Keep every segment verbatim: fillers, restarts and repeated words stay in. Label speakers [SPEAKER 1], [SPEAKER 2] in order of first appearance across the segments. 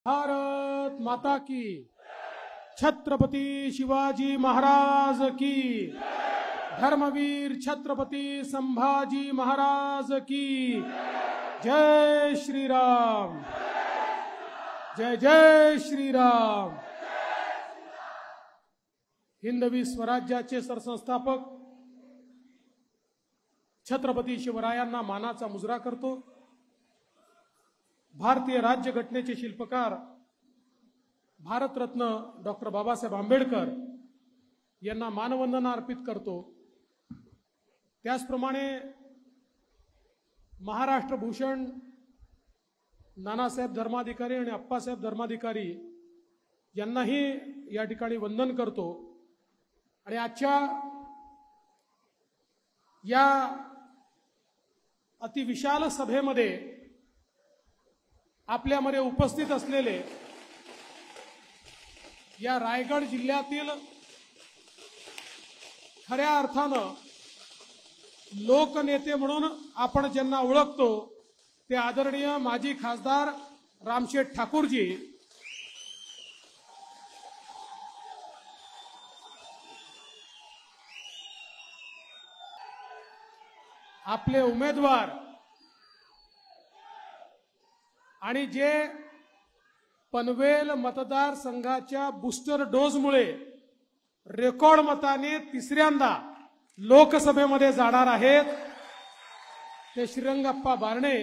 [SPEAKER 1] भारत माता की, छत्रपति शिवाजी महाराज की, धर्मवीर छत्रपति संभाजी महाराज की, जय श्री राम, जय जय श्री राम। हिंदवी स्वराज्याचे सरसंस्थापक छत्रपति शिवरायांना मानाचा मुजरा करतो। भारतीय राज्यघटनेचे शिल्पकार भारतरत्न डॉक्टर बाबासाहेब आंबेडकर यांना मानवंदना अर्पित करतो। त्याचप्रमाणे महाराष्ट्र भूषण नानासाहेब धर्माधिकारी आणि अप्पासाहेब धर्माधिकारी यांनाही या ठिकाणी वंदन करतो। आणि आजच्या या अतिविशाल सभेमध्ये आपल्यामध्ये उपस्थित असलेले या रायगड जिल्ह्यातील खऱ्या अर्थानं लोकनेते म्हणून आपण ज्यांना ओळखतो ते आदरणीय माजी खासदार रामशेठ ठाकूरजी, आपले उमेदवार आणि जे पनवेल मतदारसंघाच्या बूस्टर डोजमुळे रेकॉर्ड मताने तिसऱ्यांदा लोकसभेमध्ये जाणार आहेत ते श्रीरंगप्पा बारणे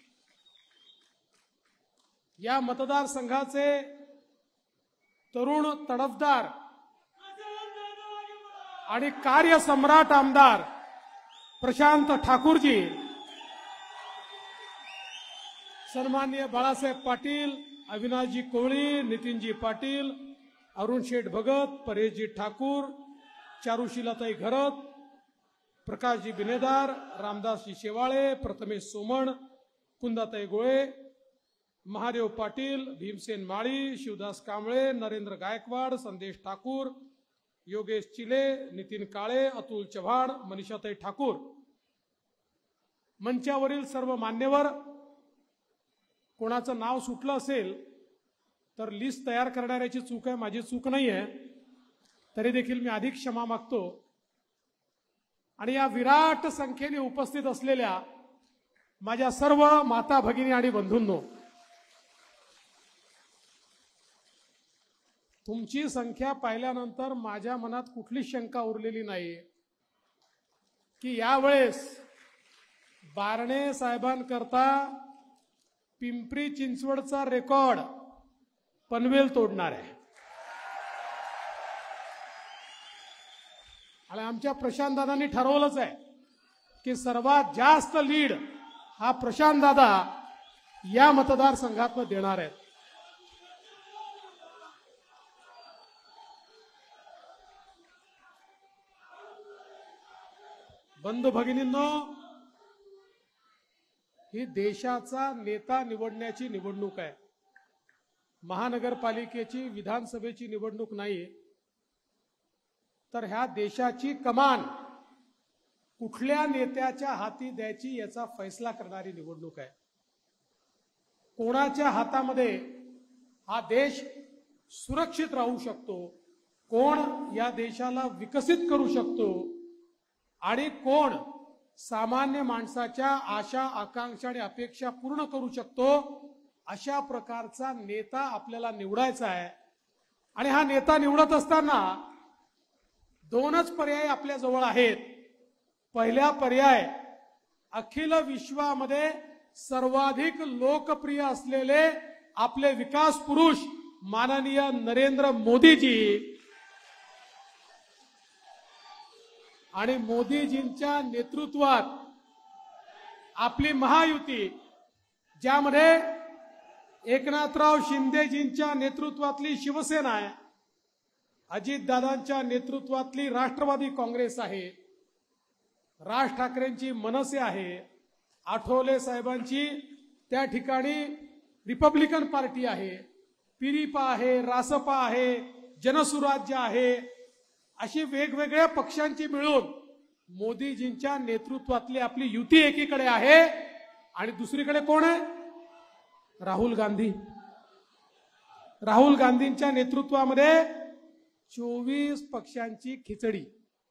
[SPEAKER 1] या मतदारसंघाचे तरुण तडफदार आणि कार्यसम्राट आमदार प्रशांत ठाकूरजी, सन्माननीय बाळासाहेब पाटील, अविनाशजी कोळी, नितीनजी पाटील, अरुण शेठ भगत, परेशजी ठाकूर, चारुशीलाताई घरत, प्रकाशजी बिनेदार, रामदासजी शेवाळे, प्रथमेश सोमण, कुंदाताई गोळे, महादेव पाटील, भीमसेन माळी, शिवदास कांबळे, नरेंद्र गायकवाड, संदेश ठाकूर, योगेश चिले, नितीन काळे, अतुल चव्हाण, मनीषाताई ठाकूर, मंचावरील सर्व मान्यवर, कोणाचं नाव सुटलं असेल तर लिस्ट तयार करणाऱ्याची चूक आहे, माझी चूक नाही आहे, तरी देखील मी अधिक क्षमा मागतो। आणि या विराट संख्येने उपस्थित असलेल्या माझ्या सर्व माता भगिनी आणि बंधूंनो, तुमची संख्या पाहिल्यानंतर माझ्या मनात कुठली शंका उरलेली नाही की यावेळेस बारणे साहेबांकरता पिंपरी चिंचवडचा रेकॉर्ड पनवेल तोडणार आहे। आणि आमच्या प्रशांत दादांनी ठरवलंच आहे की सर्वात जास्त लीड हा प्रशांत दादा या मतदारसंघात देणार आहेत। बंधू भगिनींनो, ही देशाचा नेता निवडण्याची निवडणूक आहे, महानगरपालिकेची विधानसभेची निवडणूक नाही। तर ह्या देशाची कमान कुठल्या नेत्याच्या हाती द्यायची याचा फैसला करणारी निवडणूक आहे। कोणाच्या हातामध्ये हा देश सुरक्षित राहू शकतो, कोण या देशाला विकसित करू शकतो आणि कोण सामान्य माणसाच्या आशा आकांक्षा आणि अपेक्षा पूर्ण करू शकतो, अशा प्रकारचा नेता आपल्याला निवडायचा आहे। आणि हा नेता निवडत असताना दोनच पर्याय आपल्या जवळ आहेत। पहिला पर्याय, अखिल विश्वामध्ये सर्वाधिक लोकप्रिय असलेले आपले विकास पुरुष माननीय नरेंद्र मोदीजी, आणि मोदीजींच्या नेतृत्वात आपली महायुती, ज्यामध्ये एकनाथराव शिंदेजींच्या नेतृत्वातली शिवसेना आहे, अजितदादांच्या नेतृत्वातली राष्ट्रवादी काँग्रेस आहे, राज ठाकरेंची मनसे आहे, आठवले साहेबांची त्या ठिकाणी रिपब्लिकन पार्टी आहे, पिरिपा आहे, रासपा आहे, जनसुराज्य आहे, अशी वेगवेगळ्या पक्षांची मिळून मोदीजींच्या नेतृत्वातली आपली युती एकीकडे आहे। आणि दुसरीकडे कोण आहे? राहुल गांधी। राहुल गांधींच्या नेतृत्वामध्ये चोवीस पक्षांची खिचडी।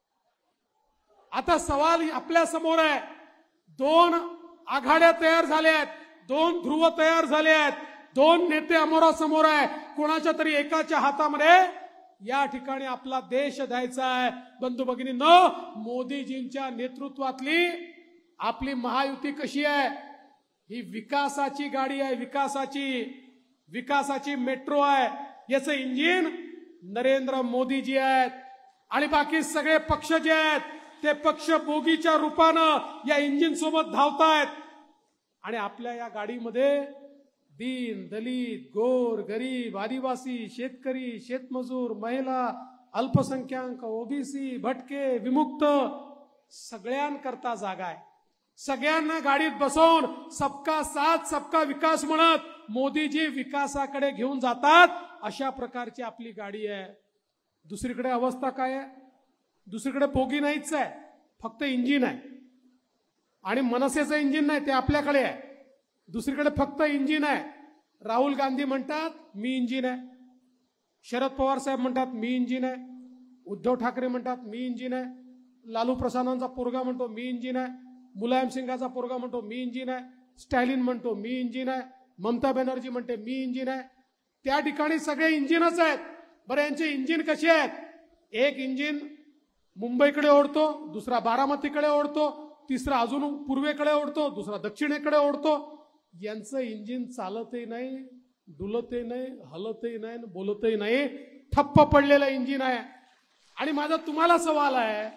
[SPEAKER 1] आता सवाल आपल्या समोर आहे, दोन आघाड्या तयार झाल्या आहेत, दोन ध्रुव तयार झाले आहेत, दोन नेते अमोरासमोर आहे, कोणाच्या तरी एकाच्या हातामध्ये या ठिकाणी आपला देश द्यायचा आहे। बंधू भगिनींनो, मोदीजींच्या नेतृत्वातली आपली महायुती कशी आहे? ही विकासाची गाडी आहे, विकासाची विकासाची मेट्रो आहे। याचं इंजिन नरेंद्र मोदीजी आहेत आणि बाकी सगळे पक्ष जे आहेत ते पक्ष बोगीच्या रूपानं या इंजिन सोबत धावतायत। आणि आपल्या या गाडीमध्ये दीन दलित गोर गरीब आदिवासी शेतकरी शेतमजूर महिला अल्पसंख्याक ओबीसी भटके विमुक्त सगळ्यांकरता जागा आहे। सगळ्यांना गाडीत बसवून सबका साथ सबका विकास म्हणत मोदीजी विकासाकडे घेऊन जातात, अशा प्रकारची आपली गाडी आहे। दुसरीकडे अवस्था काय आहे? दुसरीकडे बोगी नाहीच आहे, फक्त इंजिन आहे। आणि मनसेचं इंजिन नाही, ते आपल्याकडे आहे। दुसरीकडे फक्त इंजिन आहे। राहुल गांधी म्हणतात मी इंजिन आहे, शरद पवार साहेब म्हणतात मी इंजिन आहे, उद्धव ठाकरे म्हणतात मी इंजिन आहे, लालू प्रसादांचा पोरगा म्हणतो मी इंजिन आहे, मुलायम सिंगाचा पोरगा म्हणतो मी इंजिन आहे, स्टॅलिन म्हणतो मी इंजिन आहे, ममता बॅनर्जी म्हणते मी इंजिन आहे। त्या ठिकाणी सगळे इंजिनच आहेत। बरं, यांचे इंजिन कसे आहेत? एक इंजिन मुंबईकडे ओढतो, दुसरा बारामतीकडे ओढतो, तिसरा अजून पूर्वेकडे ओढतो, दुसरा दक्षिणेकडे ओढतो। यांचं इंजिन चालतही नाही, डुलतही नाही, हलतही नाही, बोलतही नाही, ठप्प पडलेलं इंजिन आहे। आणि माझा तुम्हाला सवाल आहे,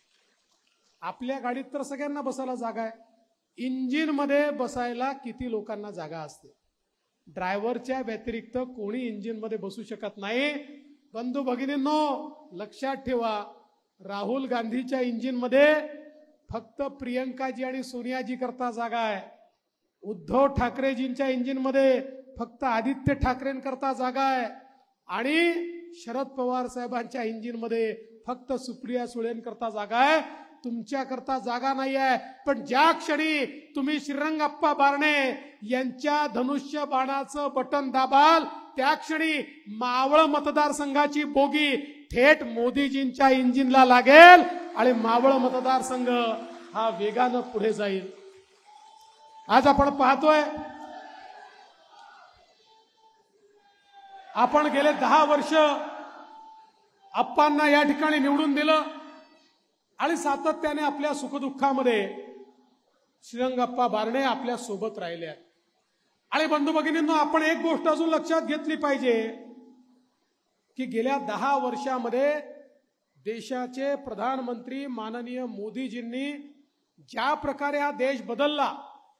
[SPEAKER 1] आपल्या गाडीत तर सगळ्यांना बसायला जागा आहे, इंजिन मध्ये बसायला किती लोकांना जागा असते? ड्रायव्हरच्या व्यतिरिक्त कोणी इंजिन मध्ये बसू शकत नाही। बंधू भगिनींनो, लक्षात ठेवा, राहुल गांधीच्या इंजिन मध्ये फक्त प्रियंकाजी आणि सोनियाजी करता जागा आहे। उद्धव ठाकरेजींच्या इंजिन मध्ये फक्त आदित्य ठाकरेंकरता जागा आहे आणि शरद पवार साहेबांच्या इंजिन मध्ये फक्त सुप्रिया सुळेंकरता जागा आहे। तुमच्याकरता जागा नाही आहे। पण ज्या क्षणी तुम्ही श्रीरंगप्पा बारणे यांच्या धनुष्य बाणाचं बटन दाबाल, त्या क्षणी मावळ मतदारसंघाची बोगी थेट मोदीजींच्या इंजिनला लागेल आणि मावळ मतदारसंघ हा वेगानं पुढे जाईल। आज आपण पाहतोय, आपण गेले दहा वर्ष अप्पांना या ठिकाणी निवडून दिलं आणि सातत्याने आपल्या सुखदुःखामध्ये श्रीरंगप्पा बारणे आपल्या सोबत राहिले आहेत। आणि बंधू भगिनींनो, आपण एक गोष्ट अजून लक्षात घेतली पाहिजे की गेल्या दहा वर्षामध्ये देशाचे प्रधानमंत्री माननीय मोदीजींनी ज्या प्रकारे हा देश बदलला,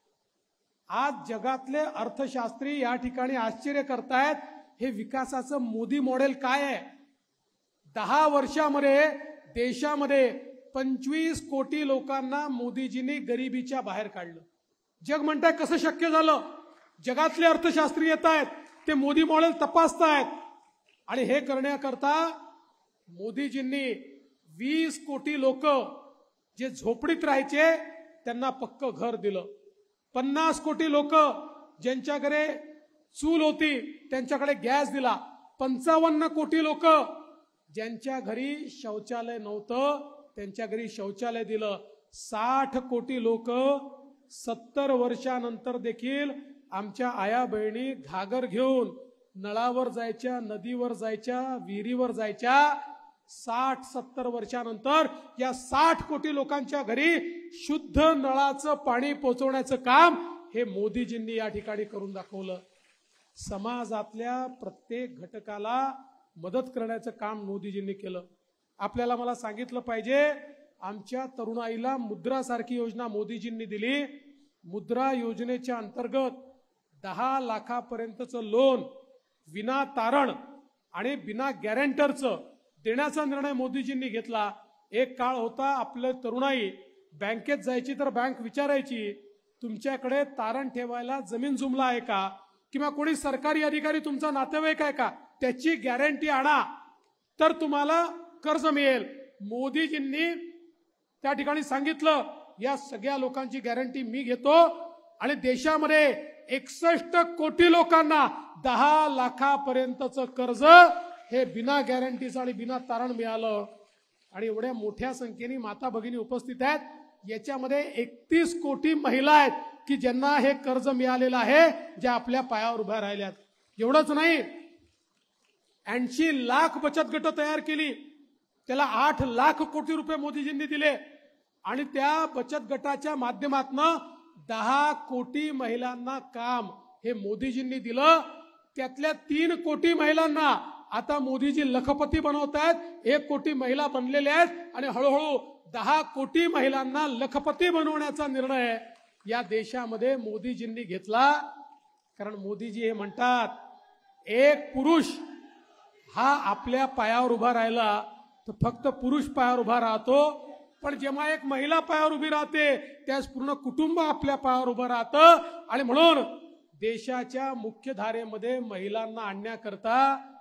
[SPEAKER 1] आज जगातले अर्थशास्त्री या ठिकाणी आश्चर्य करतायत, हे विकासाचं मोदी मॉडेल काय आहे? दहा वर्षामध्ये देशामध्ये पंचवीस कोटी लोकांना मोदीजींनी गरिबीच्या बाहेर काढलं। जग म्हणताय कसं शक्य झालं? जगातले अर्थशास्त्री येत आहेत, ते मोदी मॉडेल तपासतायत आणि हे करण्याकरता मोदीजींनी वीस कोटी लोक जे झोपडीत राहायचे त्यांना पक्क घर दिलं। पन्नास कोटी लोक ज्यांच्याकडे चूल होती त्यांच्याकडे गॅस दिला। पंचावन्न कोटी लोक ज्यांच्या घरी शौचालय नव्हतं त्यांच्या घरी शौचालय दिलं। साठ कोटी लोक सत्तर वर्षानंतर देखील आमच्या आया बहिणी घागर घेऊन नळावर जायच्या, नदीवर जायच्या, विहिरीवर जायच्या। साठ सत्तर वर्षानंतर या साठ कोटी लोकांच्या घरी शुद्ध नळाचं पाणी पोहोचवण्याचं काम हे मोदीजींनी या ठिकाणी करून दाखवलं। समाजातल्या प्रत्येक घटकाला मदत करण्याचं काम मोदीजींनी केलं। आपल्याला मला सांगितलं पाहिजे, आमच्या तरुणाईला मुद्रा सारखी योजना मोदीजींनी दिली। मुद्रा योजनेच्या अंतर्गत दहा लाखापर्यंतचं लोन विना तारण आणि बिना गॅरंटरचं देण्याचा निर्णय मोदीजींनी घेतला। एक काळ होता, आपले तरुणाई बँकेत जायची तर बँक विचारायची तुमच्याकडे तारण ठेवायला जमीन जुमला आहे का, किंवा कोणी सरकारी अधिकारी तुमचा नातेवाईक आहे का, त्याची गॅरंटी आणा तर तुम्हाला कर्ज मिळेल। मोदीजींनी त्या ठिकाणी सांगितलं, या सगळ्या लोकांची गॅरंटी मी घेतो आणि देशामध्ये एकसष्ट कोटी लोकांना दहा लाखापर्यंतचं कर्ज हे बिना गॅरंटीचं आणि बिना तारण मिळालं. आणि एवढ्या मोठ्या संख्येने माता भगिनी उपस्थित आहेत. याच्यामध्ये एकतीस कोटी महिला आहेत की ज्यांना हे कर्ज मिळालेलं आहे, ज्या आपल्या पायावर उभ्या राहिल्यात. एवढंच नाही, ऐंशी लाख बचत गट तयार केली, त्याला आठ लाख कोटी रुपये मोदीजींनी दिले आणि त्या बचत गटाच्या माध्यमातून दहा कोटी महिलांना काम हे मोदीजींनी दिलं. त्यातल्या तीन कोटी महिलांना आता मोदीजी लखपती बनवत आहेत. एक कोटी महिला बनलेल्या आहेत आणि हळूहळू दहा कोटी महिलांना लखपती बनवण्याचा निर्णय या देशामध्ये मोदीजींनी घेतला. कारण मोदीजी हे म्हणतात, एक पुरुष हा आपल्या पायावर उभा राहिला तर फक्त पुरुष पायावर उभा राहतो, पण जेव्हा एक महिला पायावर उभी राहते त्यास पूर्ण कुटुंब आपल्या पायावर उभं राहतं. आणि म्हणून देशाच्या मुख्य धारेमध्ये महिलांना आणण्याकरता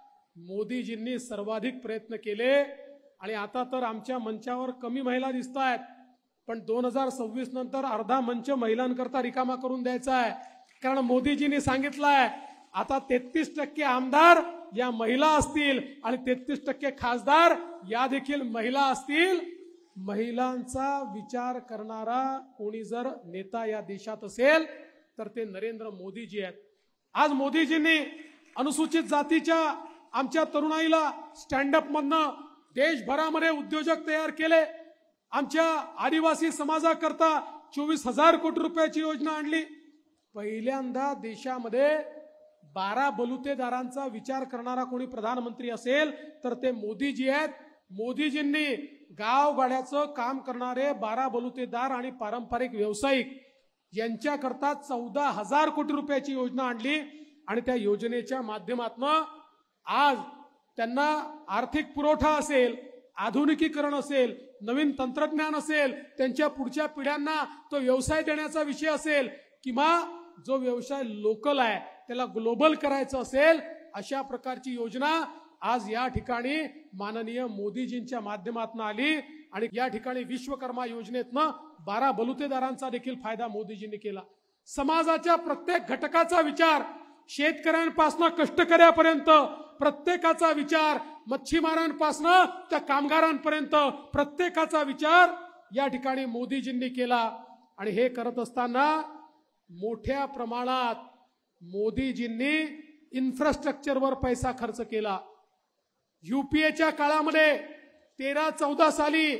[SPEAKER 1] मोदीजींनी सर्वाधिक प्रयत्न केले. आणि आता तर आमच्या मंचावर कमी महिला दिसत आहेत, पण दोन हजार सव्वीस नंतर अर्धा मंच महिलांकरता रिकामा करून द्यायचा आहे. कारण मोदीजींनी सांगितलंय आता तेहतीस टक्के आमदार या महिला असतील आणि तेहतीस टक्के खासदार या देखील महिला असतील. महिलांचा विचार करणारा कोणी जर नेता या देशात असेल तर ते नरेंद्र मोदीजी आहेत. आज मोदीजींनी अनुसूचित जातीच्या आमच्या तरुणाईला स्टँडअप मधनं देशभरामध्ये उद्योजक तयार केले. आमच्या आदिवासी समाजाकरता चोवीस हजार कोटी रुपयाची योजना आणली. पहिल्यांदा देशामध्ये बारा बलुतेदारांचा विचार करणारा कोणी प्रधानमंत्री असेल तर ते मोदीजी आहेत. मोदीजींनी गावगाड्याचं काम करणारे बारा बलुतेदार आणि पारंपरिक व्यावसायिक यांच्याकरता चौदा हजार कोटी रुपयाची योजना आणली आणि त्या योजनेच्या माध्यमातून आज त्यांना आर्थिक पुरवठा असेल, आधुनिकीकरण असेल, नवीन तंत्रज्ञान असेल, त्यांच्या पुढच्या पिढ्यांना तो व्यवसाय देण्याचा विषय असेल किंवा जो व्यवसाय लोकल आहे त्याला ग्लोबल करायचं असेल, अशा प्रकारची योजना आज या ठिकाणी माननीय मोदीजींच्या माध्यमातून आली. आणि या ठिकाणी विश्वकर्मा योजनेतनं बारा बलुतेदारांचा देखील फायदा मोदीजींनी केला. समाजाच्या प्रत्येक घटकाचा विचार, शेतकऱ्यांपासून कष्टकऱ्यापर्यंत प्रत्येकाचा विचार, मच्छीमारांपासून त्या कामगारांपर्यंत प्रत्येकाचा विचार या ठिकाणी मोदीजींनी केला. आणि हे करत असताना मोठ्या प्रमाणात मोदीजींनी इन्फ्रास्ट्रक्चरवर पैसा खर्च केला. युपीएच्या काळामध्ये तेरा चौदा साली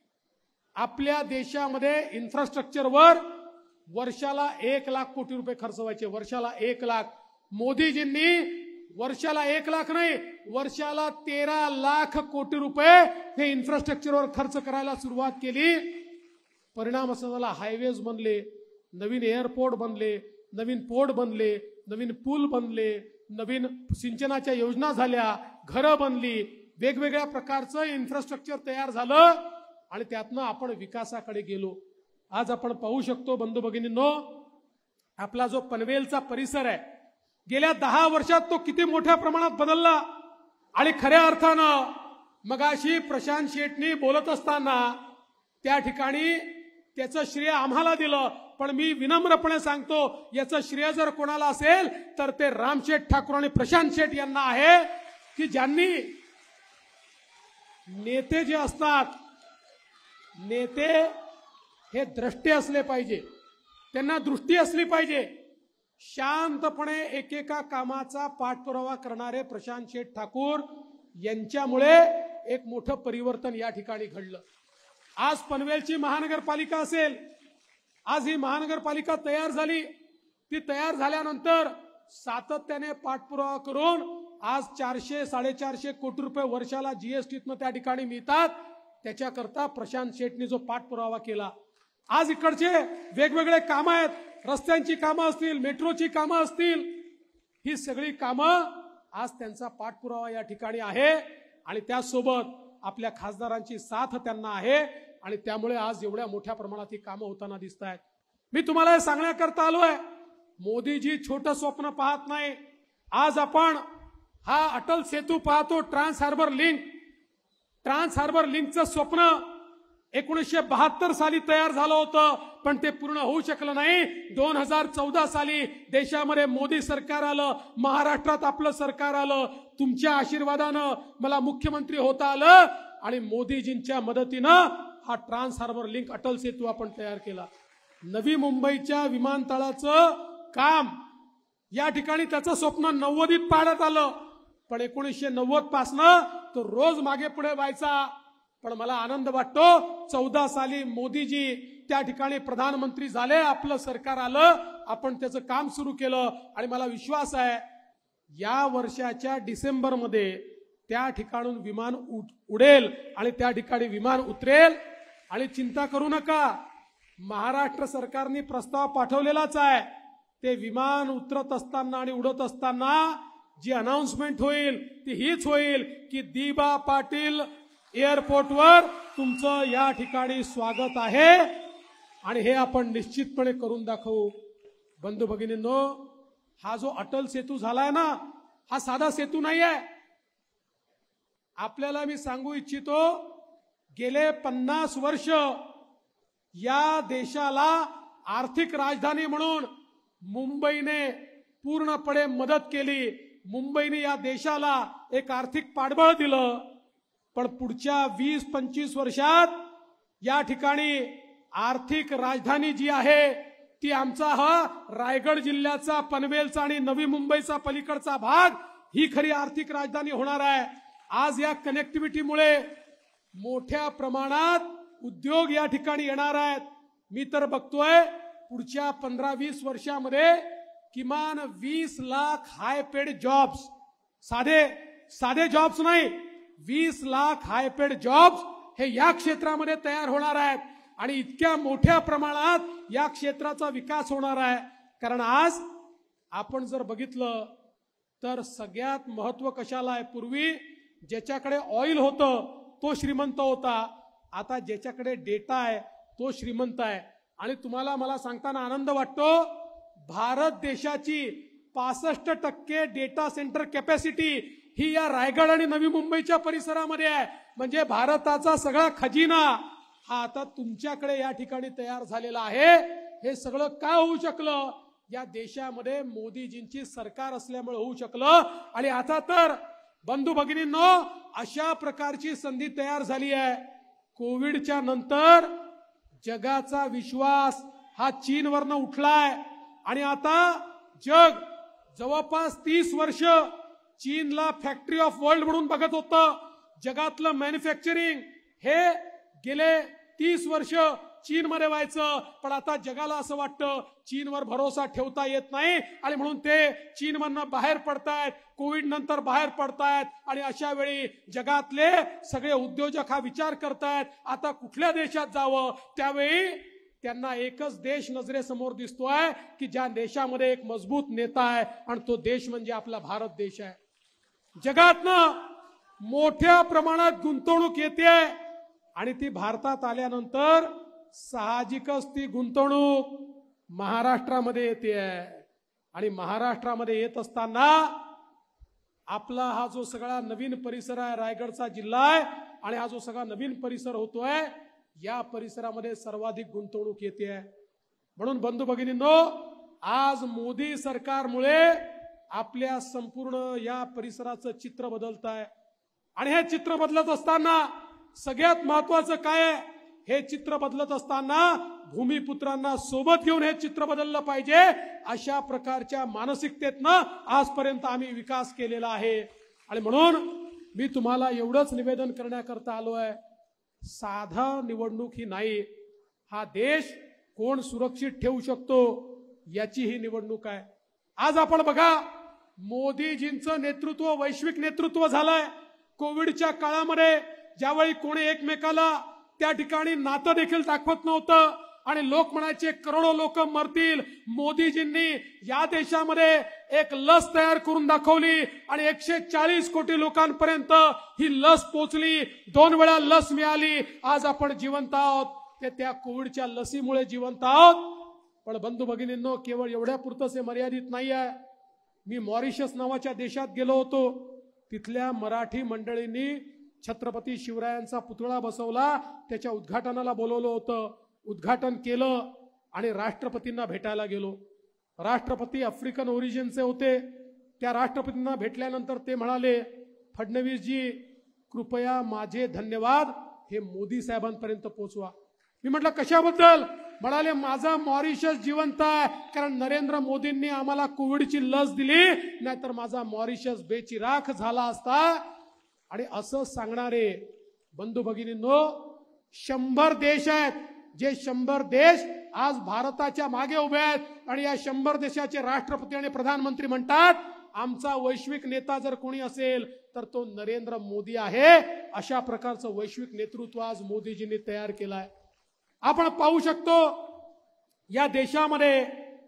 [SPEAKER 1] आपल्या देशामध्ये इन्फ्रास्ट्रक्चरवर वर्षाला एक लाख कोटी रुपये खर्च व्हायचे. वर्षाला एक लाख. मोदीजींनी वर्षाला एक लाख नाही, वर्षाला तेरा लाख कोटी रुपये हे इन्फ्रास्ट्रक्चरवर खर्च करायला सुरुवात केली. परिणाम असा झाला, हायवेज बनले, नवीन एअरपोर्ट बनले, नवीन पोर्ट बनले, नवीन पूल बनले, नवीन सिंचनाच्या योजना झाल्या, घरं बनली, वेगवेगळ्या प्रकारचं इन्फ्रास्ट्रक्चर तयार झालं आणि त्यातनं आपण विकासाकडे गेलो. आज आपण पाहू शकतो बंधू भगिनींनो, आपला जो पनवेलचा परिसर आहे गेल्या दहा वर्षात तो किती मोठ्या प्रमाणात बदलला. आणि खऱ्या अर्थानं मगाशी प्रशांत शेटनी बोलत असताना त्या ठिकाणी त्याचं श्रेय आम्हाला दिलं, पण मी विनम्रपणे सांगतो याचं श्रेय जर कोणाला असेल तर ते रामशेठ ठाकूर आणि प्रशांत शेट यांना आहे, की ज्यांनी नेते जे असतात, नेते हे द्रष्टे असले पाहिजे, त्यांना दृष्टी असली पाहिजे. शांतपणे एकेका कामाचा पाठपुरावा करणारे प्रशांत शेठ ठाकूर यांच्यामुळे एक मोठं परिवर्तन या ठिकाणी घडलं. आज पनवेलची महानगरपालिका असेल, आज ही महानगरपालिका तयार झाली. ती तयार झाल्यानंतर सातत्याने पाठपुरावा करून आज चारशे साडेचारशे कोटी रुपये वर्षाला जीएसटीतनं त्या ठिकाणी मिळतात. त्याच्याकरता प्रशांत शेटनी जो पाठपुरावा केला. आज इकडचे वेगवेगळे कामं आहेत, रस्त्यांची कामं असतील, मेट्रोची कामं असतील, ही सगळी कामं आज त्यांचा पाठपुरावा या ठिकाणी आहे. आणि त्यासोबत आपल्या खासदारांची साथ त्यांना आहे आणि त्यामुळे आज एवढ्या मोठ्या प्रमाणात ही कामं होताना दिसत आहेत. मी तुम्हाला हे सांगण्याकरता आलोय, मोदीजी छोटं स्वप्न पाहत नाही. आज आपण हा अटल सेतू पाहतो, trans harbour link. Trans harbour लिंकचं स्वप्न एकोणीसशे बहात्तर साली तयार झालं होतं, पण ते पूर्ण होऊ शकलं नाही. दोन हजार चौदा साली देशामध्ये मोदी सरकार आलं, महाराष्ट्रात आपलं सरकार आलं. तुमच्या आशीर्वादानं मला मुख्यमंत्री होता आलं आणि मोदीजींच्या मदतीनं हा trans harbour link Atal Setu आपण तयार केला. नवी मुंबईच्या विमानतळाचं काम या ठिकाणी त्याचं स्वप्न नव्वदीत पाडत आलं, पण एकोणीसशे नव्वद पासनं तो रोज मागे पुढे व्हायचा. पण मला आनंद वाटतो चौदा साली मोदीजी त्या ठिकाणी प्रधानमंत्री झाले, आपलं सरकार आलं, आपण त्याचं काम सुरू केलं आणि मला विश्वास आहे या वर्षाच्या डिसेंबर मध्ये त्या ठिकाणून विमान उडेल आणि त्या ठिकाणी विमान उतरेल. आणि चिंता करू नका, महाराष्ट्र सरकारने प्रस्ताव पाठवलेलाच आहे. ते विमान उतरत असताना आणि उडत असताना जी अनाउन्समेंट होईल ती हीच होईल की दिबा पाटील एअरपोर्टवर तुमचं या ठिकाणी स्वागत आहे आणि हे आपण निश्चितपणे करून दाखवू. बंधू भगिनींनो, हा जो अटल सेतू झालाय ना, हा साधा सेतू नाही आहे. आपल्याला मी सांगू इच्छितो, गेले पन्नास वर्ष या देशाला आर्थिक राजधानी म्हणून मुंबईने पूर्णपणे मदत केली. मुंबईने या देशाला एक आर्थिक पाठबळ दिलं. पण पुढच्या वीस पंचवीस वर्षात या ठिकाणी आर्थिक राजधानी जी आहे ती आमचा हा रायगड जिल्ह्याचा, पनवेलचा आणि नवी मुंबईचा पलीकडचा भाग ही खरी आर्थिक राजधानी होणार आहे. आज या कनेक्टिव्हिटीमुळे मोठ्या प्रमाणात उद्योग या ठिकाणी येणार आहेत. मी तर बघतोय पुढच्या पंधरा वीस वर्षामध्ये किमान वीस लाख हाय पेड जॉब्स, साधे साधे जॉब्स नाही, वीस लाख हाय पेड जॉब्स हे या क्षेत्रामध्ये तयार होणार आहेत. आणि इतक्या मोठ्या प्रमाणात या क्षेत्राचा विकास होणार आहे. कारण आज आपण जर बघितलं तर सगळ्यात महत्व कशाला आहे, पूर्वी ज्याच्याकडे ऑइल होतं तो श्रीमंत होता, आता ज्याच्याकडे डेटा आहे तो श्रीमंत आहे. आणि तुम्हाला मला सांगताना आनंद वाटतो, भारत देशाची पासष्ट टक्के डेटा सेंटर कॅपॅसिटी ही या रायगड आणि नवी मुंबईच्या परिसरामध्ये आहे. म्हणजे भारताचा सगळा खजिना हा आता तुमच्याकडे या ठिकाणी तयार झालेला आहे. हे सगळं का होऊ शकलं, या देशामध्ये मोदीजींची सरकार असल्यामुळे होऊ शकलं. आणि आता तर बंधू भगिनींनो, अशा प्रकारची संधी तयार झाली आहे. कोविडच्या नंतर जगाचा विश्वास हा चीनवरनं उठलाय आणि आता जग जवळपास तीस वर्ष चीनला फॅक्टरी ऑफ वर्ल्ड म्हणून बघत होतं. जगातलं मॅन्युफॅक्चरिंग हे गेले तीस वर्ष चीनमध्ये व्हायचं, पण आता जगाला असं वाटतं चीनवर भरोसा ठेवता येत नाही आणि म्हणून ते चीनमधनं बाहेर पडतायत, कोविड नंतर बाहेर पडतायत. आणि अशा वेळी जगातले सगळे उद्योजक हा विचार करतायत आता कुठल्या देशात जावं. त्यावेळी त्यांना एकच देश नजरेसमोर दिसतोय की ज्या देशामध्ये एक मजबूत नेता आहे आणि तो देश म्हणजे आपला भारत देश आहे. जगातनं मोठ्या प्रमाणात गुंतवणूक येते आणि ती भारतात आल्यानंतर साहजिकच ती गुंतवणूक महाराष्ट्रामध्ये येते. आणि महाराष्ट्रामध्ये येत असताना आपला हा जो सगळा नवीन परिसर आहे, रायगडचा जिल्हा आहे, आणि हा जो सगळा नवीन परिसर होतोय या परिसरामध्ये सर्वाधिक गुंतवणूक येते. म्हणून बंधू भगिनींनो, आज मोदी सरकारमुळे आपल्या संपूर्ण या परिसराचं चित्र बदलत आहे. आणि हे चित्र बदलत असताना सगळ्यात महत्वाचं काय आहे, हे चित्र बदलत असताना भूमिपुत्रांना सोबत घेऊन हे चित्र बदललं पाहिजे. अशा प्रकारच्या मानसिकतेतनं आजपर्यंत आम्ही विकास केलेला आहे. आणि म्हणून मी तुम्हाला एवढंच निवेदन करण्याकरता आलोय, साधा निवडणूक ही नाही, हा देश कोण सुरक्षित ठेवू शकतो याची ही निवडणूक आहे. आज आपण बघा, मोदीजींचं नेतृत्व वैश्विक नेतृत्व झालंय. कोविडच्या काळामध्ये ज्यावेळी कोणी एकमेकाला त्या ठिकाणी नातं देखील दाखवत नव्हतं आणि लोक म्हणायचे करोडो लोक मरतील, मोदीजींनी या देशामध्ये एक लस तयार करून दाखवली आणि एकशे चाळीस कोटी लोकांपर्यंत ही लस पोहोचली. दोन वेळा लस मिळाली. आज आपण जिवंत आहोत, ते त्या कोविडच्या लसीमुळे जिवंत आहोत. पण बंधू भगिनींनो, केवळ एवढ्या पुरतंच हे मर्यादित नाही आहे. मी मॉरिशस नावाच्या देशात गेलो होतो. तिथल्या मराठी मंडळींनी छत्रपती शिवरायांचा पुतळा बसवला, त्याच्या उद्घाटनाला बोलवलं होतं, उद्घाटन केलं आणि राष्ट्रपतींना भेटायला गेलो. राष्ट्रपती आफ्रिकन ओरिजिनचे होते. त्या राष्ट्रपतींना भेटल्यानंतर ते म्हणाले, फडणवीसजी कृपया माझे धन्यवाद हे मोदी साहेबांपर्यंत पोहोचवा. मी म्हटलं कशाबद्दल? म्हणाले माझा मॉरिशस जिवंत आहे, कारण नरेंद्र मोदींनी आम्हाला कोविडची लस दिली, नाहीतर माझा मॉरिशस बेचिराख झाला असता. आणि असं सांगणारे बंधू भगिनींनो शंभर देश आहेत, जे शंभर देश आज भारताच्या मागे उभे आहेत आणि या शंभर देशाचे राष्ट्रपती आणि प्रधानमंत्री म्हणतात आमचा वैश्विक नेता जर कोणी असेल तर तो नरेंद्र मोदी आहे. अशा प्रकारचं वैश्विक नेतृत्व आज मोदीजींनी तयार केलंय. आपण पाहू शकतो या देशामध्ये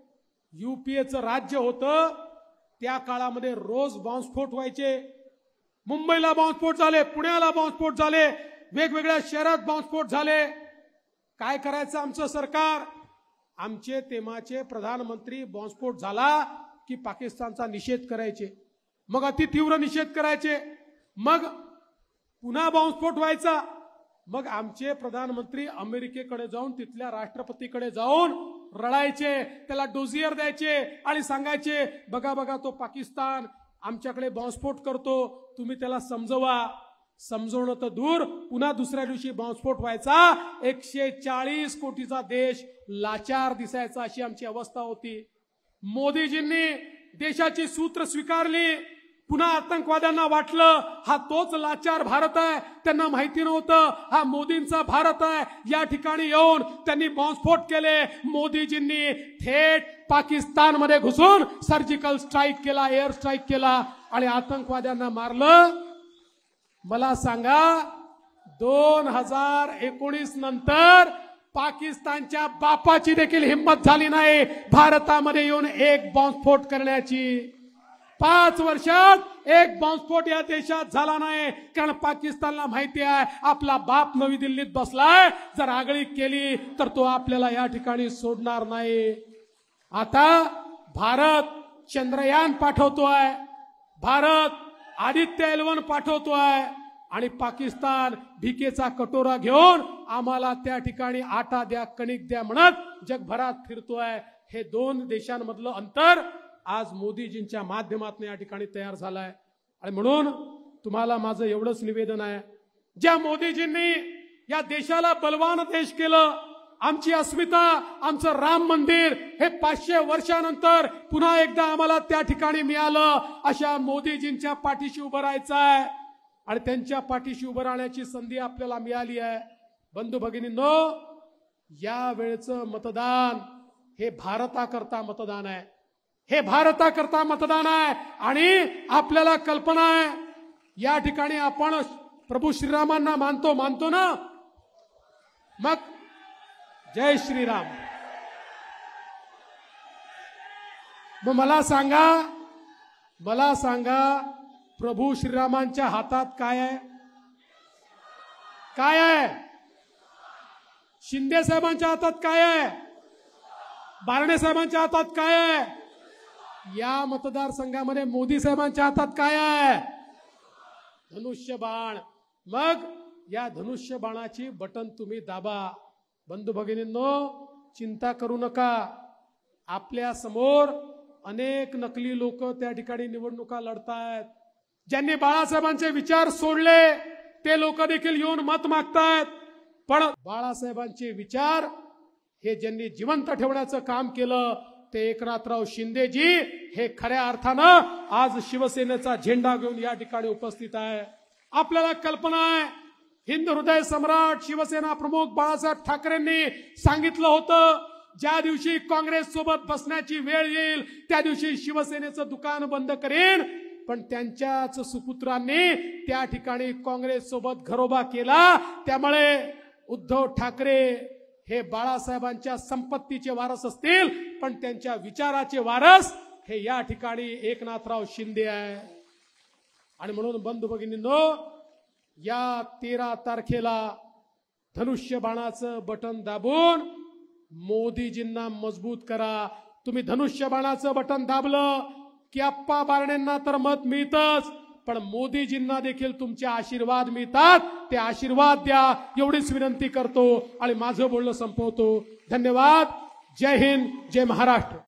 [SPEAKER 1] युपीएचं राज्य होतं, त्या काळामध्ये रोज बॉम्बस्फोट व्हायचे. मुंबईला बॉम्बस्फोट झाले, पुण्याला बॉम्बस्फोट झाले, वेगवेगळ्या शहरात बॉम्बस्फोट झाले. काय करायचं आमचं सरकार? आमचे तेव्हाचे प्रधानमंत्री बॉम्बस्फोट झाला की पाकिस्तानचा निषेध करायचे, मग अति तीव्र निषेध करायचे, मग पुन्हा बॉम्बस्फोट व्हायचा, मग आमचे प्रधानमंत्री अमेरिकेकडे जाऊन तिथल्या राष्ट्रपतीकडे जाऊन रडायचे, त्याला डोजियर द्यायचे आणि सांगायचे बघा बघा तो पाकिस्तान आमच्याकडे बॉम्बस्फोट करतो, तुम्ही त्याला समजवा. समजवणं तर दूर, पुन्हा दुसऱ्या दिवशी बॉम्बस्फोट व्हायचा. एकशे चाळीस कोटीचा देश लाचार दिसायचा, अशी आमची अवस्था होती. मोदीजींनी देशाची सूत्र स्वीकारली. पुन्हा आतंकवाद्यांना वाटलं हा तोच लाचार भारत आहे, त्यांना माहिती नव्हतं हा मोदींचा भारत आहे. या ठिकाणी येऊन त्यांनी बॉम्बस्फोट केले. मोदीजींनी थेट पाकिस्तानमध्ये घुसून सर्जिकल स्ट्राईक केला, एअर स्ट्राईक केला आणि आतंकवाद्यांना मारलं. मला सांगा दोन हजार एकोणीस नंतर पाकिस्तानच्या बापाची देखील हिंमत झाली नाही भारतामध्ये येऊन एक बॉम्बस्फोट करण्याची. पाच वर्षात एक बॉम्बस्फोट या देशात झाला नाही, कारण पाकिस्तानला माहिती आहे आपला बाप नवी दिल्लीत बसलाय, जर आगळीक केली तर तो आपल्याला या ठिकाणी सोडणार नाही. आता भारत चंद्रयान पाठवतोय, भारत आदित्य एलवन पाठवतोय आणि पाकिस्तान भिकेचा कटोरा घेऊन आम्हाला त्या ठिकाणी आटा द्या कणिक द्या म्हणत जगभरात फिरतोय. हे दोन देशांमधलं अंतर आज मोदीजींच्या माध्यमातून या ठिकाणी तयार झालाय. आणि म्हणून तुम्हाला माझं एवढंच निवेदन आहे, ज्या मोदीजींनी या देशाला बलवान देश केलं, आमची अस्मिता, आमचं राम मंदिर हे पाचशे वर्षानंतर पुन्हा एकदा आम्हाला त्या ठिकाणी मिळालं, अशा मोदीजींच्या पाठीशी उभं राहायचं आहे आणि त्यांच्या पाठीशी उभं राहण्याची संधी आपल्याला मिळाली आहे. बंधू भगिनींनो, या वेळचं मतदान हे भारताकरता मतदान आहे, हे भारताकरता मतदान आहे. आणि आपल्याला कल्पना आहे या ठिकाणी आपण प्रभू श्रीरामांना मानतो मानतो ना, मग जय श्रीराम. मग मला सांगा मला सांगा प्रभू श्रीरामांच्या हातात काय आहे? काय आहे? शिंदे साहेबांच्या हातात काय आहे? बारणे साहेबांच्या हातात काय आहे? या मतदारसंघामध्ये मोदी साहेबांच्या हातात काय आहे? धनुष्यबाण. मग या धनुष्यबाणाची बटन तुम्ही दाबा. बंधू भगिनींनो, चिंता करू नका. आपल्या समोर अनेक नकली लोक त्या ठिकाणी निवडणुका लढतायत. ज्यांनी बाळासाहेबांचे विचार सोडले ते लोक देखील येऊन मत मागतायत. पण बाळासाहेबांचे विचार हे ज्यांनी जिवंत ठेवण्याचं काम केलं ते एकनाथराव शिंदेजी हे खऱ्या अर्थानं आज शिवसेनेचा झेंडा घेऊन या ठिकाणी उपस्थित आहे. आपल्याला कल्पना आहे, हिंद हृदय सम्राट शिवसेना प्रमुख बाळासाहेब ठाकरेंनी सांगितलं होतं ज्या दिवशी काँग्रेस सोबत बसण्याची वेळ येईल त्या दिवशी शिवसेनेचं दुकान बंद करेन. पण त्यांच्याच सुपुत्रांनी त्या ठिकाणी काँग्रेस सोबत घरोबा केला. त्यामुळे उद्धव ठाकरे हे बाळासाहेबांच्या संपत्तीचे वारस असतील, पण त्यांच्या विचाराचे वारस हे या ठिकाणी एकनाथराव शिंदे आहे. आणि म्हणून बंधू भगिनींनो, या तेरा तारखेला धनुष्यबाणाचं बटन दाबून मोदीजींना मजबूत करा. तुम्ही धनुष्यबाणाचं बटन दाबलं की आप्पा बारण्यांना तर मत मिळतच, पण मोदीजींना देखील तुमचे आशीर्वाद मिळतात, ते आशीर्वाद द्या एवढीच विनंती करतो आणि माझं बोलणं संपवतो. धन्यवाद. जय हिंद, जय महाराष्ट्र.